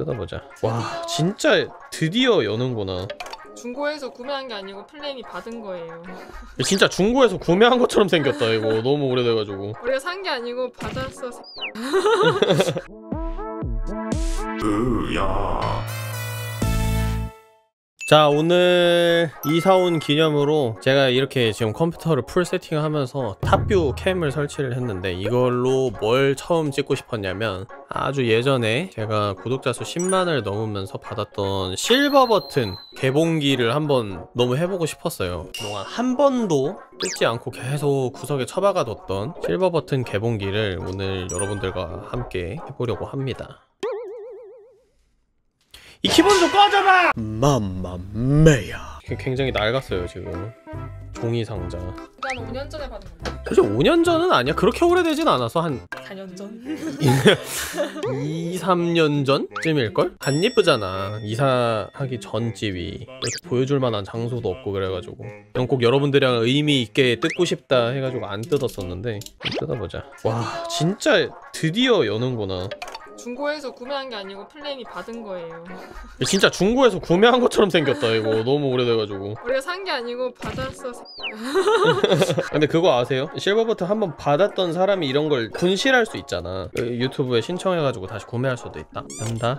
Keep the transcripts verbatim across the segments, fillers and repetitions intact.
뜯어보자. 와 진짜 드디어 여는구나. 중고에서 구매한 게 아니고 플레임이 받은 거예요. 진짜 중고에서 구매한 것처럼 생겼다. 이거 너무 오래돼가지고. 우리가 산 게 아니고 받았어. 으야. 자, 오늘 이사 온 기념으로 제가 이렇게 지금 컴퓨터를 풀 세팅하면서 탑뷰 캠을 설치를 했는데, 이걸로 뭘 처음 찍고 싶었냐면 아주 예전에 제가 구독자 수 십만을 넘으면서 받았던 실버 버튼 개봉기를 한번 너무 해보고 싶었어요. 그동안 한 번도 뜯지 않고 계속 구석에 처박아 뒀던 실버 버튼 개봉기를 오늘 여러분들과 함께 해보려고 합니다. 이 키보드 좀 꺼져봐! 맘마메야. 굉장히 낡았어요 지금. 종이 상자. 난 오 년 전에 받은 건데. 사실 오 년 전은 아니야. 그렇게 오래되진 않아서 한 사 년 전? 이, 삼 년 전쯤일걸? 안 예쁘잖아. 이사하기 전집이 이렇게 보여줄 만한 장소도 없고 그래가지고 그냥 꼭 여러분들이랑 의미 있게 뜯고 싶다 해가지고 안 뜯었었는데 뜯어보자. 와 진짜 드디어 여는구나. 중고에서 구매한 게 아니고 플레임이 받은 거예요. 진짜 중고에서 구매한 것처럼 생겼다. 이거 너무 오래돼가지고. 우리가 산 게 아니고 받았어. 근데 그거 아세요? 실버 버튼 한번 받았던 사람이 이런 걸 분실할 수 있잖아. 유튜브에 신청해가지고 다시 구매할 수도 있다. 간다.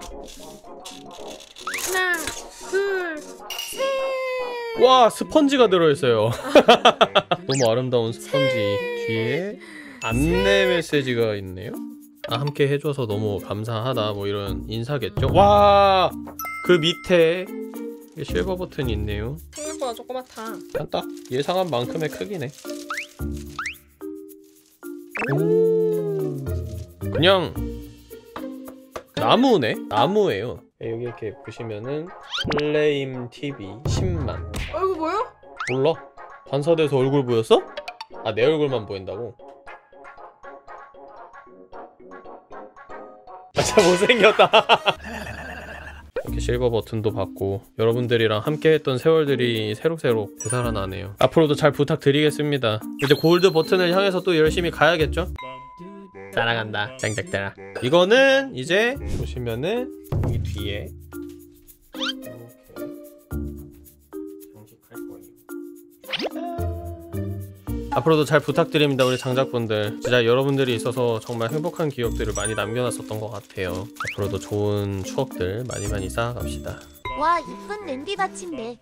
하나, 둘, 셋. 와 스펀지가 들어있어요. 너무 아름다운 스펀지. 뒤에 안내 메시지가 있네요. 아, 함께 해줘서 너무 감사하다 뭐 이런 인사겠죠? 와! 그 밑에 실버 버튼이 있네요. 생각보다 조그맣다. 그냥 딱 예상한 만큼의 크기네. 오, 그냥 나무네? 나무예요. 여기 이렇게 보시면은 플레임 티비 십만. 어 이거 뭐야? 몰라? 반사돼서 얼굴 보였어? 아, 내 얼굴만 보인다고? 아, 진짜 못생겼다. 이렇게 실버 버튼도 받고 여러분들이랑 함께 했던 세월들이 새록새록 되살아나네요. 앞으로도 잘 부탁드리겠습니다. 이제 골드 버튼을 향해서 또 열심히 가야겠죠? 따라간다. 짱짝따라. 이거는 이제 보시면은 여기 뒤에 이렇게 장식할 거예요. 앞으로도 잘 부탁드립니다. 우리 장작분들. 진짜 여러분들이 있어서 정말 행복한 기억들을 많이 남겨놨었던 것 같아요. 앞으로도 좋은 추억들 많이 많이 쌓아갑시다. 와 이쁜 랜디 받침대.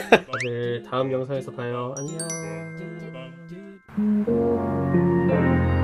다들 다음 영상에서 봐요. 안녕.